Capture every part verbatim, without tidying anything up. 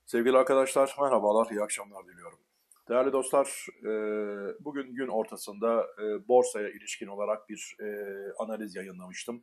Sevgili arkadaşlar, merhabalar, iyi akşamlar diliyorum. Değerli dostlar, e, bugün gün ortasında e, borsaya ilişkin olarak bir e, analiz yayınlamıştım.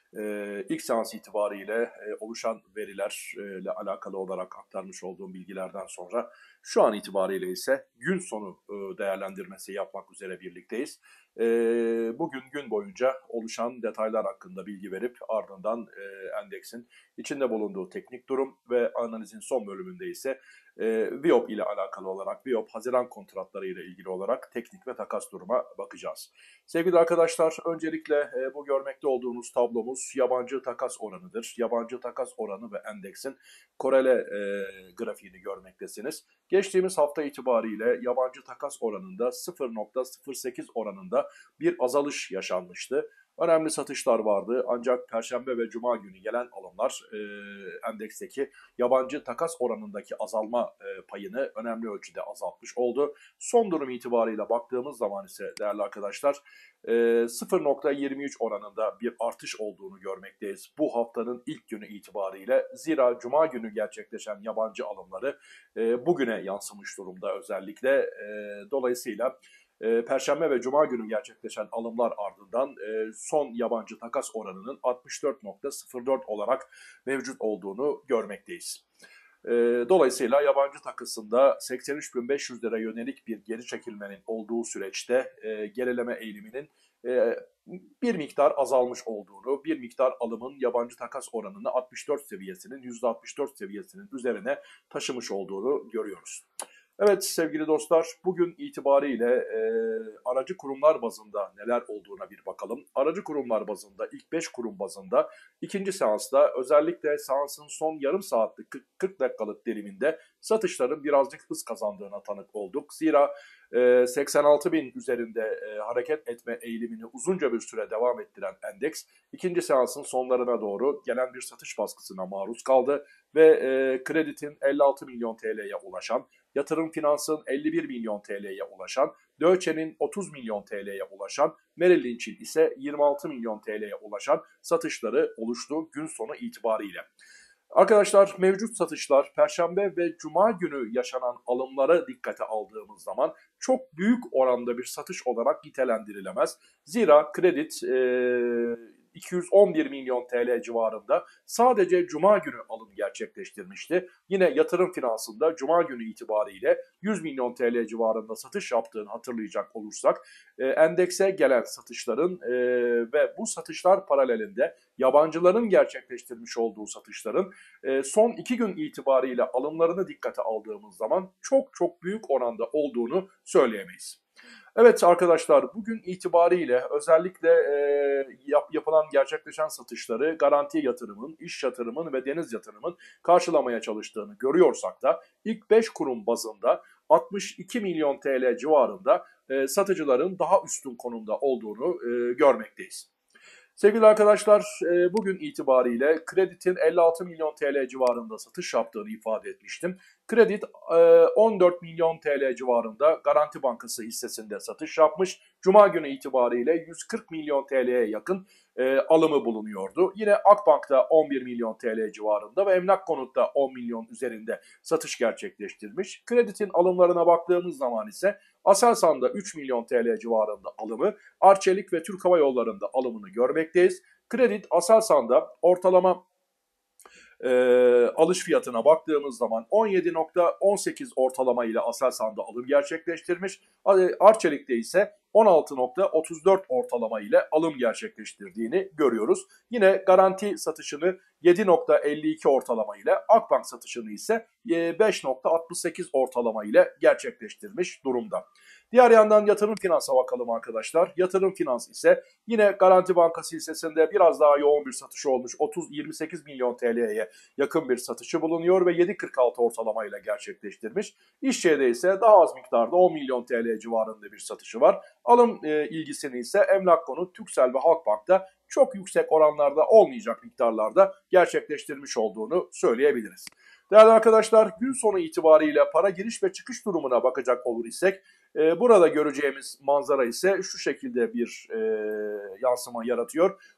E, ilk seans itibariyle e, oluşan verilerle alakalı olarak aktarmış olduğum bilgilerden sonra şu an itibariyle ise gün sonu e, değerlendirmesi yapmak üzere birlikteyiz. E, bugün gün boyunca oluşan detaylar hakkında bilgi verip ardından e, endeksin içinde bulunduğu teknik durum ve analizin son bölümünde ise e, Viyop ile alakalı olarak, Viyop Haziran kontratları ile ilgili olarak teknik ve takas duruma bakacağız. Sevgili arkadaşlar, öncelikle e, bu görmekte olduğunuz tablomuz yabancı takas oranıdır. Yabancı takas oranı ve endeksin korele e, grafiğini görmektesiniz. Geçtiğimiz hafta itibariyle yabancı takas oranında sıfır nokta sıfır sekiz oranında bir azalış yaşanmıştı. Önemli satışlar vardı ancak Perşembe ve Cuma günü gelen alımlar e, endeksteki yabancı takas oranındaki azalma e, payını önemli ölçüde azaltmış oldu. Son durum itibarıyla baktığımız zaman ise değerli arkadaşlar e, sıfır nokta yirmi üç oranında bir artış olduğunu görmekteyiz bu haftanın ilk günü itibariyle. Zira Cuma günü gerçekleşen yabancı alımları e, bugüne yansımış durumda özellikle. E, dolayısıyla e, Perşembe ve Cuma günü gerçekleşen alımlar ardından e, son yabancı takas oranının altmış dört nokta sıfır dört olarak mevcut olduğunu görmekteyiz. E, dolayısıyla yabancı takısında seksen üç bin beş yüz lira yönelik bir geri çekilmenin olduğu süreçte e, gerileme eğiliminin e, bir miktar azalmış olduğunu, bir miktar alımın yabancı takas oranını altmış dört seviyesinin, yüzde altmış dört seviyesinin üzerine taşımış olduğunu görüyoruz. Evet sevgili dostlar, bugün itibariyle e, aracı kurumlar bazında neler olduğuna bir bakalım. Aracı kurumlar bazında ilk beş kurum bazında ikinci seansta özellikle seansın son yarım saatlik kırk dakikalık diliminde satışların birazcık hız kazandığına tanık olduk. Zira e, seksen altı bin üzerinde e, hareket etme eğilimini uzunca bir süre devam ettiren endeks ikinci seansın sonlarına doğru gelen bir satış baskısına maruz kaldı ve e, kreditin elli altı milyon T L'ye ulaşan, Yatırım Finans'ın elli bir milyon T L'ye ulaşan, Deutsche'nin otuz milyon T L'ye ulaşan, Merrill Lynch'in ise yirmi altı milyon T L'ye ulaşan satışları oluştu gün sonu itibariyle. Arkadaşlar mevcut satışlar Perşembe ve Cuma günü yaşanan alımlara dikkate aldığımız zaman çok büyük oranda bir satış olarak nitelendirilemez. Zira kredi e, iki yüz on bir milyon T L civarında sadece Cuma günü alım gerçekleştirmişti. Yine yatırım finansında Cuma günü itibariyle yüz milyon T L civarında satış yaptığını hatırlayacak olursak e, endekse gelen satışların e, ve bu satışlar paralelinde yabancıların gerçekleştirmiş olduğu satışların e, son iki gün itibariyle alımlarını dikkate aldığımız zaman çok çok büyük oranda olduğunu söyleyemeyiz. Evet arkadaşlar bugün itibariyle özellikle e, yap, yapılan gerçekleşen satışları Garanti Yatırım'ın, İş Yatırım'ın ve Deniz Yatırım'ın karşılamaya çalıştığını görüyorsak da ilk beş kurum bazında altmış iki milyon T L civarında e, satıcıların daha üstün konumda olduğunu e, görmekteyiz. Sevgili arkadaşlar bugün itibariyle Kredit'in elli altı milyon T L civarında satış yaptığını ifade etmiştim. Kredit on dört milyon T L civarında Garanti Bankası hissesinde satış yapmış. Cuma günü itibariyle yüz kırk milyon T L'ye yakın alımı bulunuyordu. Yine Akbank'ta on bir milyon T L civarında ve Emlak Konut'ta on milyon üzerinde satış gerçekleştirmiş. Kredit'in alımlarına baktığımız zaman ise Aselsan'da üç milyon T L civarında alımı, Arçelik ve Türk Hava Yolları'nda alımını görmekteyiz. Kredit Aselsan'da ortalama e, alış fiyatına baktığımız zaman on yedi nokta on sekiz ortalama ile Aselsan'da alım gerçekleştirmiş. Arçelik'te ise on altı nokta otuz dört ortalama ile alım gerçekleştirdiğini görüyoruz. Yine garanti satışını yedi nokta elli iki ortalama ile, Akbank satışını ise beş nokta altmış sekiz ortalama ile gerçekleştirmiş durumda. Diğer yandan yatırım finansa bakalım arkadaşlar. Yatırım finans ise yine Garanti Bankası hissesinde biraz daha yoğun bir satış olmuş. otuz yirmi sekiz milyon T L'ye yakın bir satışı bulunuyor ve yedi kırk altı ortalama ile gerçekleştirmiş. İşçi'de ise daha az miktarda on milyon T L civarında bir satışı var. Alım e, ilgisini ise Emlak Konut, Türksel ve Halkbank'ta çok yüksek oranlarda olmayacak miktarlarda gerçekleştirmiş olduğunu söyleyebiliriz. Değerli arkadaşlar gün sonu itibariyle para giriş ve çıkış durumuna bakacak olur isek e, burada göreceğimiz manzara ise şu şekilde bir e, yansıma yaratıyor.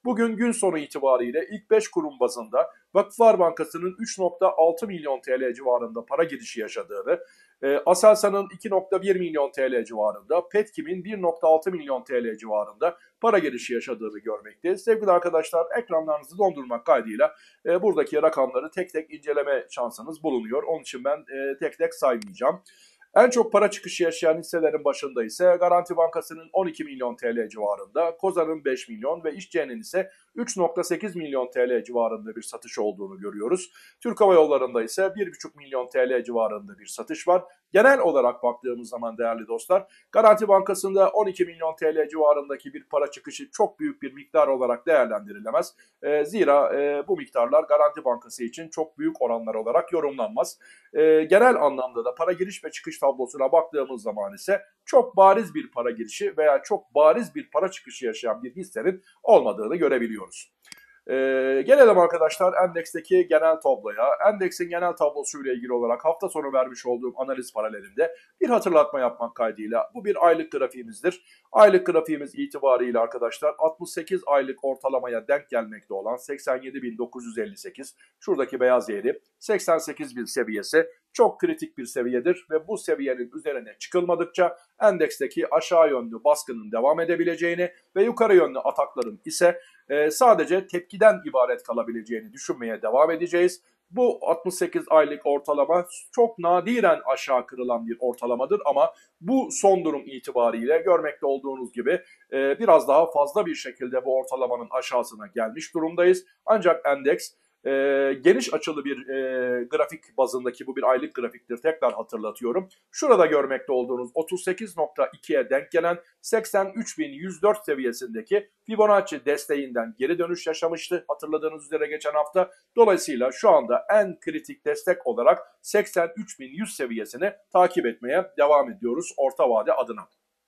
Bugün gün sonu itibariyle ilk beş kurum bazında Vakıflar Bankası'nın üç nokta altı milyon T L civarında para girişi yaşadığını, e, Aselsan'ın iki nokta bir milyon T L civarında, Petkim'in bir nokta altı milyon T L civarında para girişi yaşadığını görmekteyiz. Sevgili arkadaşlar, ekranlarınızı dondurmak kaydıyla e, buradaki rakamları tek tek inceleme şansınız bulunuyor. Onun için ben e, tek tek saymayacağım. En çok para çıkışı yaşayan hisselerin başında ise Garanti Bankası'nın on iki milyon T L civarında, Kozan'ın beş milyon ve İşçi'nin ise üç nokta sekiz milyon T L civarında bir satış olduğunu görüyoruz. Türk Hava Yolları'nda ise bir buçuk milyon T L civarında bir satış var. Genel olarak baktığımız zaman değerli dostlar, Garanti Bankası'nda on iki milyon T L civarındaki bir para çıkışı çok büyük bir miktar olarak değerlendirilemez. E, zira e, bu miktarlar Garanti Bankası için çok büyük oranlar olarak yorumlanmaz. E, genel anlamda da para giriş ve çıkış tablosuna baktığımız zaman ise çok bariz bir para girişi veya çok bariz bir para çıkışı yaşayan bir hissenin olmadığını görebiliyoruz. Ee, gelelim arkadaşlar endeksteki genel tabloya. Endeksin genel tablosuyla ilgili olarak hafta sonu vermiş olduğum analiz paralelinde bir hatırlatma yapmak kaydıyla bu bir aylık grafiğimizdir. Aylık grafiğimiz itibariyle arkadaşlar altmış sekiz aylık ortalamaya denk gelmekte olan seksen yedi bin dokuz yüz elli sekiz, şuradaki beyaz yeri seksen sekiz bin seviyesi çok kritik bir seviyedir ve bu seviyenin üzerine çıkılmadıkça endeksteki aşağı yönlü baskının devam edebileceğini ve yukarı yönlü atakların ise e, sadece tepkiden ibaret kalabileceğini düşünmeye devam edeceğiz. Bu altmış sekiz aylık ortalama çok nadiren aşağı kırılan bir ortalamadır ama bu son durum itibariyle görmekte olduğunuz gibi e, biraz daha fazla bir şekilde bu ortalamanın aşağısına gelmiş durumdayız. Ancak endeks E, geniş açılı bir e, grafik bazındaki bu bir aylık grafiktir, tekrar hatırlatıyorum. Şurada görmekte olduğunuz otuz sekiz nokta ikiye denk gelen seksen üç bin yüz dört seviyesindeki Fibonacci desteğinden geri dönüş yaşamıştı hatırladığınız üzere geçen hafta. Dolayısıyla şu anda en kritik destek olarak seksen üç bin yüz seviyesini takip etmeye devam ediyoruz orta vade adına.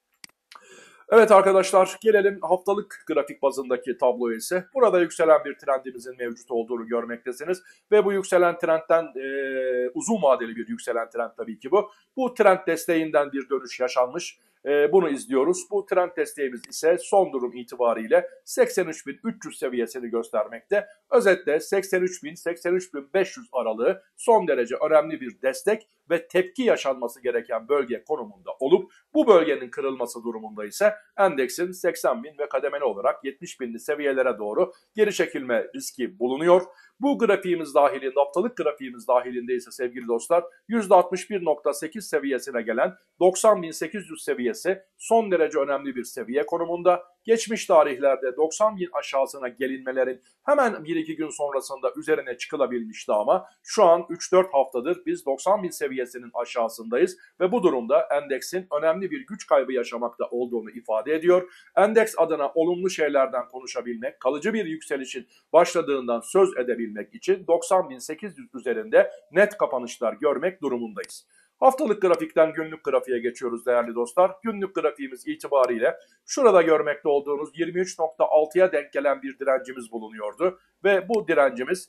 Evet arkadaşlar, gelelim haftalık grafik bazındaki tabloya ise. Burada yükselen bir trendimizin mevcut olduğunu görmektesiniz. Ve bu yükselen trendten e, uzun vadeli bir yükselen trend tabii ki bu. Bu trend desteğinden bir dönüş yaşanmış. E, bunu izliyoruz. Bu trend desteğimiz ise son durum itibariyle seksen üç bin üç yüz seviyesini göstermekte. Özetle seksen üç bin seksen üç bin beş yüz aralığı son derece önemli bir destek ve tepki yaşanması gereken bölge konumunda olup bu bölgenin kırılması durumunda ise endeksin seksen bin ve kademeli olarak yetmiş binli seviyelere doğru geri çekilme riski bulunuyor. Bu grafiğimiz dahilinde, haftalık grafiğimiz dahilinde ise sevgili dostlar yüzde altmış bir nokta sekiz seviyesine gelen doksan bin sekiz yüz seviyesi son derece önemli bir seviye konumunda. Geçmiş tarihlerde doksan bin aşağısına gelinmelerin hemen bir iki gün sonrasında üzerine çıkılabilmişti ama şu an üç dört haftadır biz doksan bin seviyesinin aşağısındayız ve bu durumda endeksin önemli bir güç kaybı yaşamakta olduğunu ifade ediyor. Endeks adına olumlu şeylerden konuşabilmek, kalıcı bir yükselişin başladığından söz edebilmek için doksan bin sekiz yüz üzerinde net kapanışlar görmek durumundayız. Haftalık grafikten günlük grafiğe geçiyoruz değerli dostlar. Günlük grafiğimiz itibariyle şurada görmekte olduğunuz yirmi üç nokta altıya denk gelen bir direncimiz bulunuyordu. Ve bu direncimiz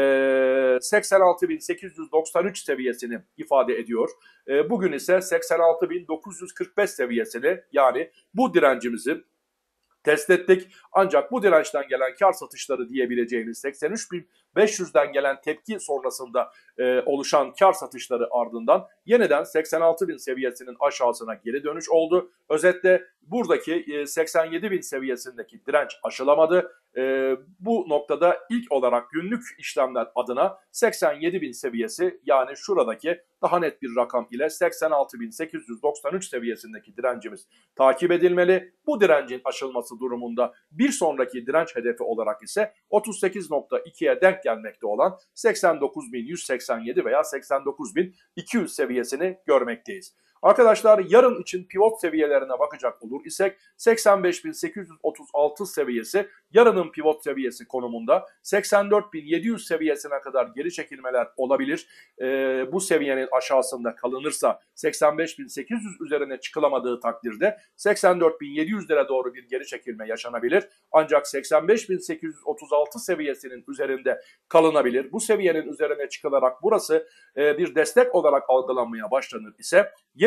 seksen altı bin sekiz yüz doksan üç seviyesini ifade ediyor. Bugün ise seksen altı bin dokuz yüz kırk beş seviyesini, yani bu direncimizi test ettik. Ancak bu dirençten gelen kar satışları diyebileceğimiz seksen üç bin beş yüzden gelen tepki sonrasında e, oluşan kar satışları ardından yeniden seksen altı bin seviyesinin aşağısına geri dönüş oldu. Özetle buradaki e, seksen yedi bin seviyesindeki direnç aşılamadı. E, bu noktada ilk olarak günlük işlemler adına seksen yedi bin seviyesi, yani şuradaki daha net bir rakam ile seksen altı bin sekiz yüz doksan üç seviyesindeki direncimiz takip edilmeli. Bu direncin aşılması durumunda bir sonraki direnç hedefi olarak ise otuz sekiz nokta ikiye denk gelmekte olan seksen dokuz bin yüz seksen yedi veya seksen dokuz bin iki yüz seviyesini görmekteyiz. Arkadaşlar, yarın için pivot seviyelerine bakacak olur isek seksen beş bin sekiz yüz otuz altı seviyesi yarının pivot seviyesi konumunda. seksen dört bin yedi yüz seviyesine kadar geri çekilmeler olabilir. Ee, bu seviyenin aşağısında kalınırsa seksen beş bin sekiz yüz üzerine çıkılamadığı takdirde seksen dört bin yedi yüzlere doğru bir geri çekilme yaşanabilir. Ancak seksen beş bin sekiz yüz otuz altı seviyesinin üzerinde kalınabilir. Bu seviyenin üzerine çıkılarak burası e, bir destek olarak algılanmaya başlanır ise yeni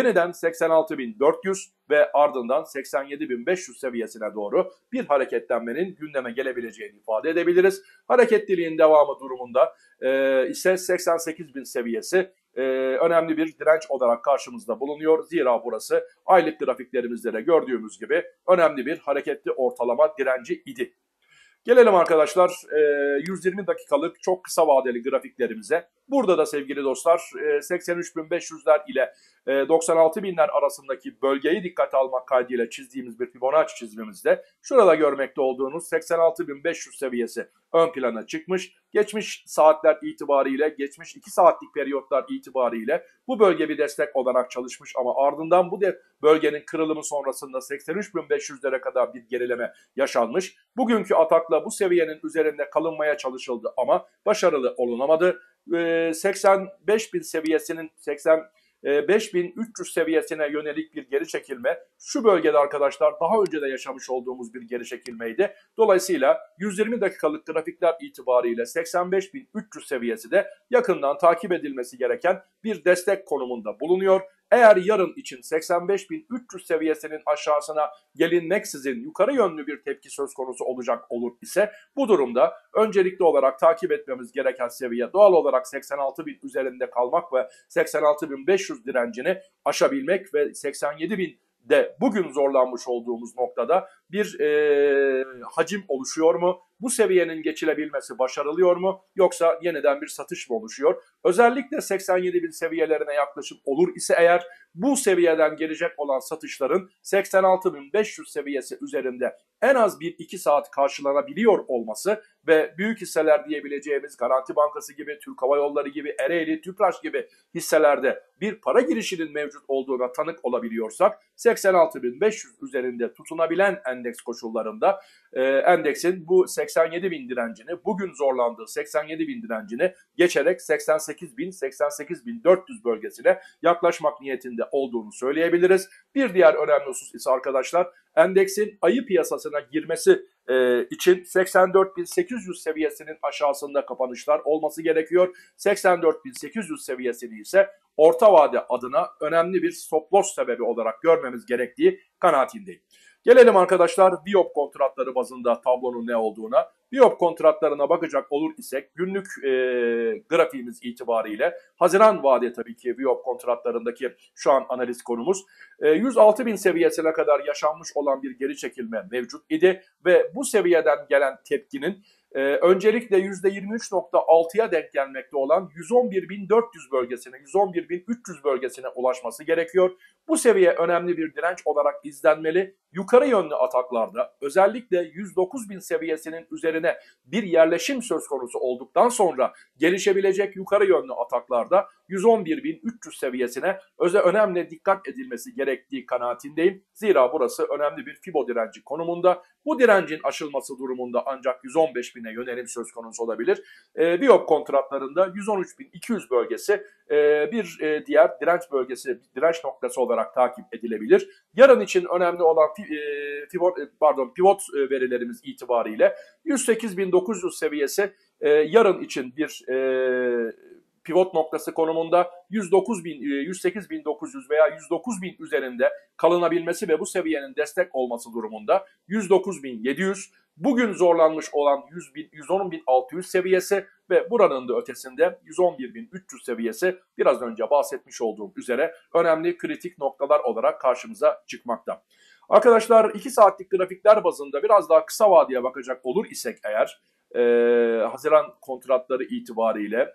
yeniden seksen altı bin dört yüz ve ardından seksen yedi bin beş yüz seviyesine doğru bir hareketlenmenin gündeme gelebileceğini ifade edebiliriz. Hareketliliğin devamı durumunda e, ise seksen sekiz bin seviyesi e, önemli bir direnç olarak karşımızda bulunuyor. Zira burası aylık grafiklerimizde de gördüğümüz gibi önemli bir hareketli ortalama direnci idi. Gelelim arkadaşlar yüz yirmi dakikalık çok kısa vadeli grafiklerimize. Burada da sevgili dostlar seksen üç bin beş yüzler ile doksan altı binler arasındaki bölgeyi dikkate almak kaydıyla çizdiğimiz bir Fibonacci çizimimizde şurada görmekte olduğunuz seksen altı bin beş yüz seviyesi ön plana çıkmış. Geçmiş saatler itibariyle, geçmiş iki saatlik periyotlar itibariyle bu bölge bir destek olarak çalışmış ama ardından bu de bölgenin kırılımı sonrasında seksen üç bin beş yüzlere kadar bir gerileme yaşanmış. Bugünkü atakla bu seviyenin üzerinde kalınmaya çalışıldı ama başarılı olunamadı. seksen beş bin seviyesinin seksen beş bin üç yüz seviyesine yönelik bir geri çekilme şu bölgede arkadaşlar daha önce de yaşamış olduğumuz bir geri çekilmeydi. Dolayısıyla yüz yirmi dakikalık grafikler itibariyle seksen beş bin üç yüz seviyesi de yakından takip edilmesi gereken bir destek konumunda bulunuyor. Eğer yarın için seksen beş bin üç yüz seviyesinin aşağısına gelinmeksizin yukarı yönlü bir tepki söz konusu olacak olur ise bu durumda öncelikli olarak takip etmemiz gereken seviye doğal olarak seksen altı bin üzerinde kalmak ve seksen altı bin beş yüz direncini aşabilmek ve seksen yedi bin de bugün zorlanmış olduğumuz noktada bir e, hacim oluşuyor mu? Bu seviyenin geçilebilmesi başarılıyor mu? Yoksa yeniden bir satış mı oluşuyor? Özellikle seksen yedi bin seviyelerine yaklaşık olur ise eğer bu seviyeden gelecek olan satışların seksen altı bin beş yüz seviyesi üzerinde en az bir iki saat karşılanabiliyor olması ve büyük hisseler diyebileceğimiz Garanti Bankası gibi, Türk Hava Yolları gibi, Ereğli, Tüpraş gibi hisselerde bir para girişinin mevcut olduğuna tanık olabiliyorsak seksen altı bin beş yüz üzerinde tutunabilen endeks koşullarında e, endeksin bu seksen yedi bin direncini, bugün zorlandığı seksen yedi bin direncini geçerek seksen sekiz bin seksen sekiz bin dört yüz bölgesine yaklaşmak niyetinde olduğunu söyleyebiliriz. Bir diğer önemli husus ise arkadaşlar endeksin ayı piyasasına girmesi e, için seksen dört bin sekiz yüz seviyesinin aşağısında kapanışlar olması gerekiyor. seksen dört bin sekiz yüz seviyesini ise orta vade adına önemli bir stop loss sebebi olarak görmemiz gerektiği kanaatindeyim. Gelelim arkadaşlar Viyop kontratları bazında tablonun ne olduğuna. Viyop kontratlarına bakacak olur isek günlük e, grafiğimiz itibariyle Haziran vade tabii ki Viyop kontratlarındaki şu an analiz konumuz e, yüz altı bin seviyesine kadar yaşanmış olan bir geri çekilme mevcut idi ve bu seviyeden gelen tepkinin Ee, öncelikle yüzde yirmi üç nokta altıya denk gelmekte olan yüz on bir bin dört yüz bölgesine, yüz on bir bin üç yüz bölgesine ulaşması gerekiyor. Bu seviye önemli bir direnç olarak izlenmeli. Yukarı yönlü ataklarda özellikle yüz dokuz bin seviyesinin üzerine bir yerleşim söz konusu olduktan sonra gelişebilecek yukarı yönlü ataklarda yüz on bir bin üç yüz seviyesine öze önemli dikkat edilmesi gerektiği kanaatindeyim. Zira burası önemli bir fibo direnci konumunda. Bu direncin aşılması durumunda ancak yüz on beş bine yönelim söz konusu olabilir. E, Viyop kontratlarında yüz on üç bin iki yüz bölgesi e, bir e, diğer direnç bölgesi, direnç noktası olarak takip edilebilir. Yarın için önemli olan e, pivot, pardon, pivot verilerimiz itibariyle yüz sekiz bin dokuz yüz seviyesi e, yarın için bir e, pivot noktası konumunda yüz dokuz bin, yüz sekiz bin dokuz yüz veya yüz dokuz bin üzerinde kalınabilmesi ve bu seviyenin destek olması durumunda yüz dokuz bin yedi yüz, bugün zorlanmış olan yüz bin, yüz on bin altı yüz seviyesi ve buranın da ötesinde yüz on bir bin üç yüz seviyesi biraz önce bahsetmiş olduğum üzere önemli kritik noktalar olarak karşımıza çıkmakta. Arkadaşlar iki saatlik grafikler bazında biraz daha kısa vadeye bakacak olur isek eğer e, Haziran kontratları itibariyle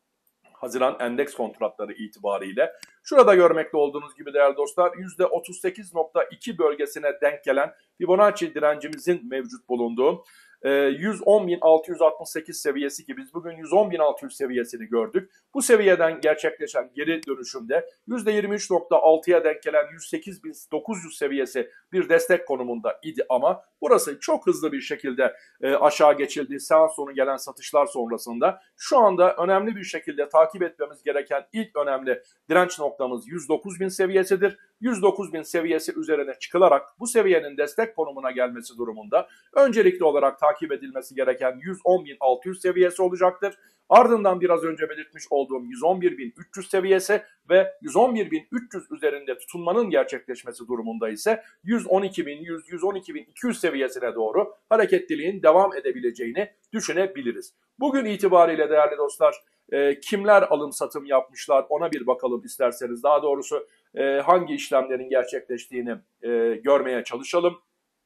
Haziran endeks kontratları itibariyle şurada görmekte olduğunuz gibi değerli dostlar yüzde otuz sekiz nokta iki bölgesine denk gelen Fibonacci direncimizin mevcut bulunduğu yüz on bin altı yüz altmış sekiz seviyesi ki biz bugün yüz on bin altı yüz seviyesini gördük. Bu seviyeden gerçekleşen geri dönüşümde yüzde yirmi üç nokta altıya denk gelen yüz sekiz bin dokuz yüz seviyesi bir destek konumunda idi ama burası çok hızlı bir şekilde e, aşağı geçildi. Seans sonu gelen satışlar sonrasında şu anda önemli bir şekilde takip etmemiz gereken ilk önemli direnç noktamız yüz dokuz bin seviyesidir. yüz dokuz bin seviyesi üzerine çıkılarak bu seviyenin destek konumuna gelmesi durumunda öncelikli olarak takip takip edilmesi gereken yüz on bin altı yüz seviyesi olacaktır. Ardından biraz önce belirtmiş olduğum yüz on bir bin üç yüz seviyesi ve yüz on bir bin üç yüz üzerinde tutunmanın gerçekleşmesi durumunda ise yüz on iki bin yüz, yüz on iki bin iki yüz seviyesine doğru hareketliliğin devam edebileceğini düşünebiliriz. Bugün itibariyle değerli dostlar e, kimler alım satım yapmışlar ona bir bakalım isterseniz. Daha doğrusu e, hangi işlemlerin gerçekleştiğini e, görmeye çalışalım.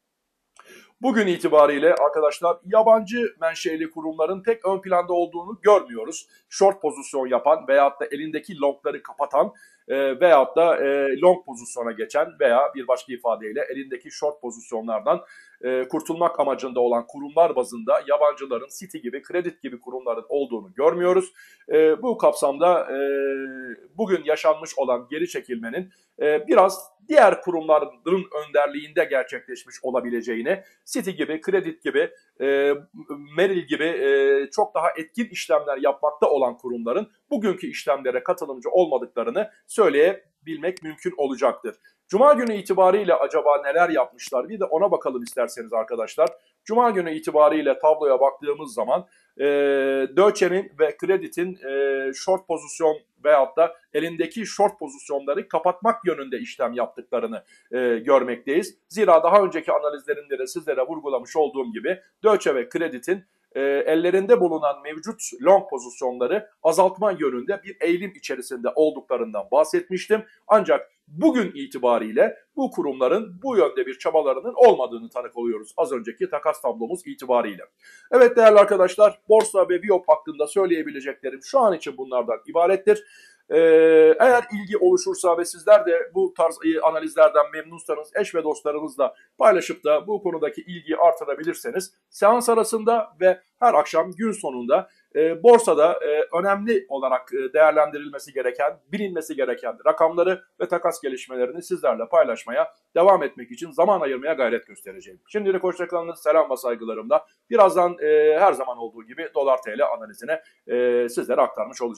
Bugün itibariyle arkadaşlar yabancı menşeli kurumların pek ön planda olduğunu görmüyoruz. Short pozisyon yapan veyahut da elindeki longları kapatan e, veyahut da e, long pozisyona geçen veya bir başka ifadeyle elindeki short pozisyonlardan e, kurtulmak amacında olan kurumlar bazında yabancıların Citi gibi, Kredi gibi kurumların olduğunu görmüyoruz. E, bu kapsamda e, bugün yaşanmış olan geri çekilmenin e, biraz diğer kurumların önderliğinde gerçekleşmiş olabileceğini, Citi gibi, Kredi gibi, e, Merrill gibi e, çok daha etkin işlemler yapmakta olan kurumların bugünkü işlemlere katılımcı olmadıklarını söyleyebilmek mümkün olacaktır. Cuma günü itibariyle acaba neler yapmışlar? Bir de ona bakalım isterseniz arkadaşlar. Cuma günü itibariyle tabloya baktığımız zaman e, Deutsche'nin ve Credit'in e, short pozisyon veyahut da elindeki short pozisyonları kapatmak yönünde işlem yaptıklarını e, görmekteyiz. Zira daha önceki analizlerimde de sizlere vurgulamış olduğum gibi Deutsche ve Credit'in e, ellerinde bulunan mevcut long pozisyonları azaltma yönünde bir eğilim içerisinde olduklarından bahsetmiştim. Ancak bugün itibariyle bu kurumların bu yönde bir çabalarının olmadığını tanık oluyoruz az önceki takas tablomuz itibariyle. Evet değerli arkadaşlar, borsa ve Viyop hakkında söyleyebileceklerim şu an için bunlardan ibarettir. Ee, eğer ilgi oluşursa ve sizler de bu tarz analizlerden memnunsanız eş ve dostlarınızla paylaşıp da bu konudaki ilgiyi artırabilirseniz seans arasında ve her akşam gün sonunda e, borsada e, önemli olarak e, değerlendirilmesi gereken, bilinmesi gereken rakamları ve takas gelişmelerini sizlerle paylaşmaya devam etmek için zaman ayırmaya gayret göstereceğim. Şimdilik hoşçakalın, selam ve saygılarımla. Birazdan e, her zaman olduğu gibi dolar T L analizine e, sizlere aktarmış olacağım.